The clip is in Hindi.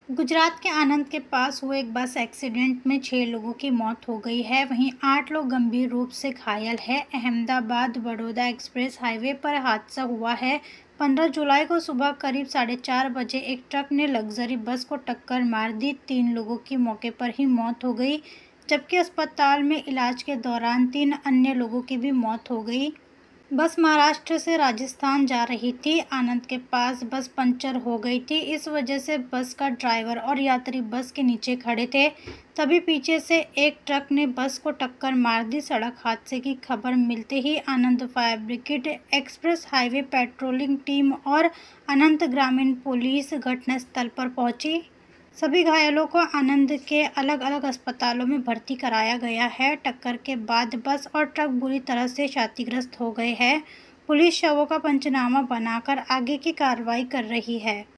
गुजरात के आनंद के पास हुए एक बस एक्सीडेंट में 6 लोगों की मौत हो गई है। वहीं 8 लोग गंभीर रूप से घायल हैं। अहमदाबाद बड़ौदा एक्सप्रेस हाईवे पर हादसा हुआ है। 15 जुलाई को सुबह करीब 4:30 बजे एक ट्रक ने लग्जरी बस को टक्कर मार दी। 3 लोगों की मौके पर ही मौत हो गई, जबकि अस्पताल में इलाज के दौरान 3 अन्य लोगों की भी मौत हो गई। बस महाराष्ट्र से राजस्थान जा रही थी। आनंद के पास बस पंचर हो गई थी। इस वजह से बस का ड्राइवर और यात्री बस के नीचे खड़े थे। तभी पीछे से एक ट्रक ने बस को टक्कर मार दी। सड़क हादसे की खबर मिलते ही Anand fire brigade, express highway patrolling team और अनंत ग्रामीण पुलिस घटनास्थल पर पहुंची। सभी घायलों को आनंद के अलग अलग अस्पतालों में भर्ती कराया गया है। टक्कर के बाद बस और ट्रक बुरी तरह से क्षतिग्रस्त हो गए हैं। पुलिस शवों का पंचनामा बनाकर आगे की कार्रवाई कर रही है।